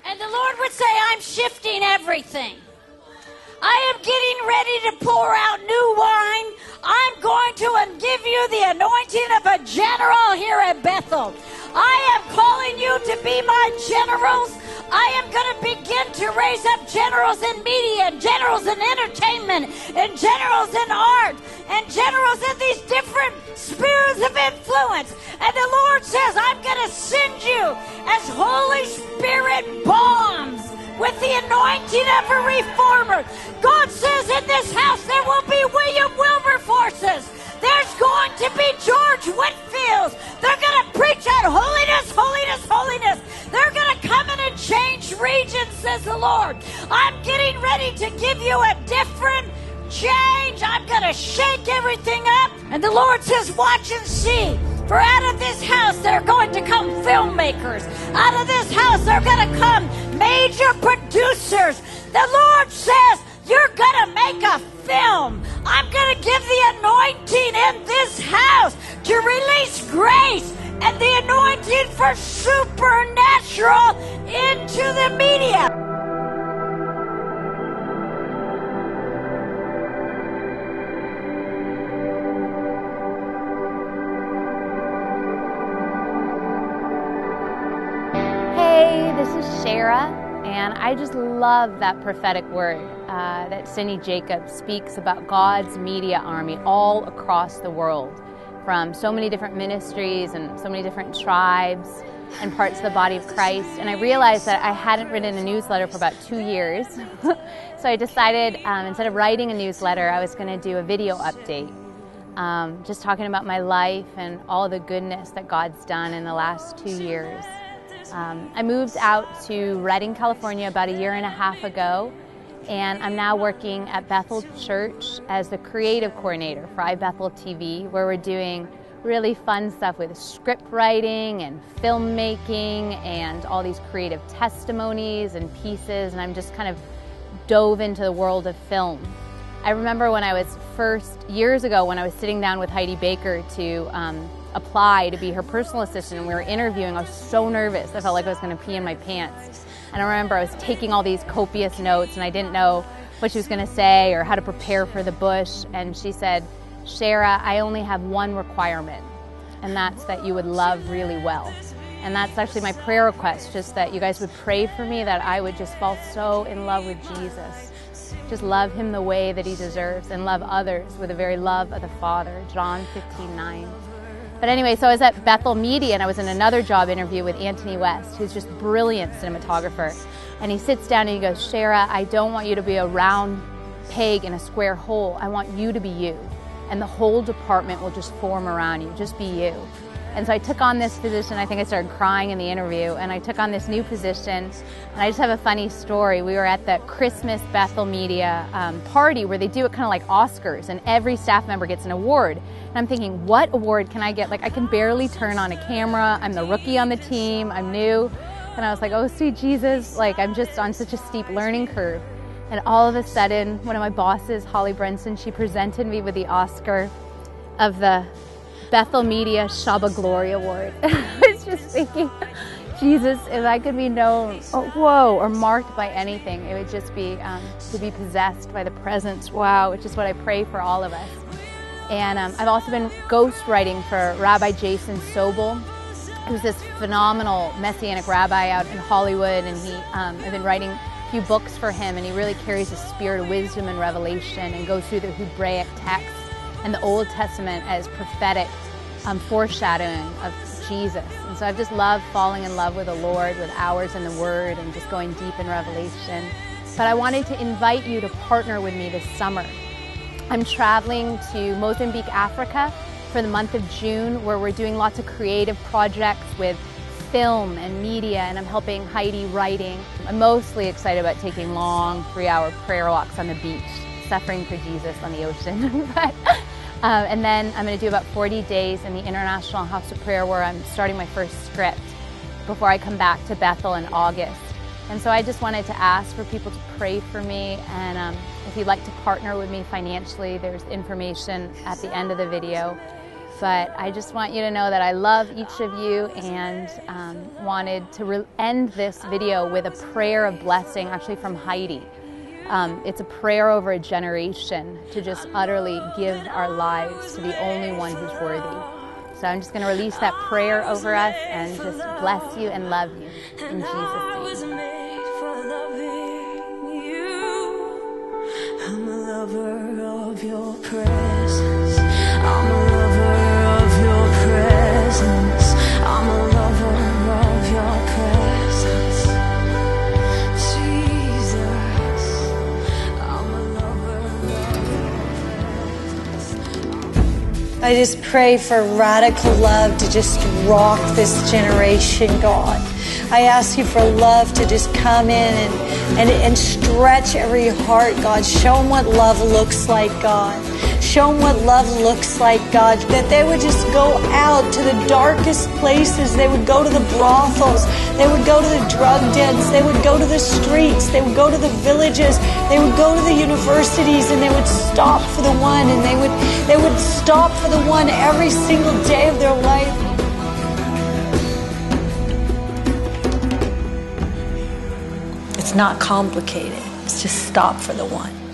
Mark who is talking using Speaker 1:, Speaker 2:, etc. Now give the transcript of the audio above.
Speaker 1: And the Lord would say, I'm shifting everything. I am getting ready to pour out new wine. I'm going to give you the anointing of a general here at Bethel. I am calling you to be my generals. I am going to begin to raise up generals in media, and generals in entertainment, and generals in art, and generals in these different spheres of influence. And the Lord says, I'm going to send you as Holy Spirit bombs with the anointing of a reformer. God says in this house there will be William Wilberforces. There's going to be George Whitfields. They're going to preach out holiness, holiness, holiness. They're going to come in and change regions, says the Lord. I'm getting ready to give you a different change. I'm going to shake everything up. And the Lord says, watch and see. For out of this house, there are going to come filmmakers. Out of this house, there are going to come major producers. The Lord says, you're going to make a film. I'm going to give the anointing in this house to release grace and the anointing for supernatural into the media.
Speaker 2: Hey, this is Shara, and I just love that prophetic word that Cindy Jacobs speaks about God's media army all across the world, from so many different ministries and so many different tribes and parts of the body of Christ. And I realized that I hadn't written a newsletter for about 2 years. So I decided instead of writing a newsletter, I was going to do a video update, just talking about my life and all the goodness that God's done in the last 2 years. I moved out to Redding, California about 1.5 years ago, and I'm now working at Bethel Church as the creative coordinator for iBethel TV, where we're doing really fun stuff with script writing and filmmaking and all these creative testimonies and pieces, and I'm just kind of dove into the world of film. I remember when I was years ago, when I was sitting down with Heidi Baker to apply to be her personal assistant, and we were interviewing, I was so nervous. I felt like I was going to pee in my pants. And I remember I was taking all these copious notes, and I didn't know what she was going to say or how to prepare for the bush. And she said, Shara, I only have one requirement, and that's that you would love really well. And that's actually my prayer request, just that you guys would pray for me, that I would just fall so in love with Jesus. Just love him the way that he deserves, and love others with the very love of the Father. John 15:9. But anyway, so I was at Bethel Media, and I was in another job interview with Anthony West, who's just brilliant cinematographer. And he sits down and he goes, Shara, I don't want you to be a round peg in a square hole. I want you to be you. And the whole department will just form around you. Just be you. And so I took on this position. I think I started crying in the interview, and I took on this new position. And I just have a funny story. We were at the Christmas Bethel Media party where they do it kind of like Oscars, and every staff member gets an award. And I'm thinking, what award can I get? Like, I can barely turn on a camera. I'm the rookie on the team. I'm new. And I was like, oh, sweet Jesus, like, I'm just on such a steep learning curve. And all of a sudden, one of my bosses, Holly Brenson, she presented me with the Oscar of the Bethel Media Shabbat Glory Award. I was just thinking, Jesus, if I could be known, or marked by anything, it would just be to be possessed by the presence, which is what I pray for all of us. And I've also been ghostwriting for Rabbi Jason Sobel, who's this phenomenal Messianic rabbi out in Hollywood, and I've been writing a few books for him, and he really carries a spirit of wisdom and revelation and goes through the Hebraic text and the Old Testament as prophetic foreshadowing of Jesus. And so I've just loved falling in love with the Lord, with hours in the Word and just going deep in revelation. But I wanted to invite you to partner with me this summer. I'm traveling to Mozambique, Africa for the month of June, where we're doing lots of creative projects with film and media, and I'm helping Heidi writing. I'm mostly excited about taking long 3-hour prayer walks on the beach, suffering for Jesus on the ocean. And then I'm going to do about 40 days in the International House of Prayer, where I'm starting my first script before I come back to Bethel in August. And so I just wanted to ask for people to pray for me, and if you'd like to partner with me financially, there's information at the end of the video. But I just want you to know that I love each of you, and wanted to end this video with a prayer of blessing, actually from Heidi. It's a prayer over a generation to just utterly give our lives to the only one who's worthy. So I'm just going to release that prayer over us and just bless you and love you in Jesus' name.
Speaker 3: I'm a lover of your presence. I'm a lover of your presence. I'm a lover of your presence. Jesus, I'm a lover of your presence. I just pray for radical love to just rock this generation, God. I ask you for love to just come in and stretch every heart, God. Show them what love looks like, God. Show them what love looks like, God. That they would just go out to the darkest places. They would go to the brothels. They would go to the drug dens. They would go to the streets. They would go to the villages. They would go to the universities, and they would stop for the one. And they would stop for the one every single day of their life. It's not complicated. It's just stop for the one.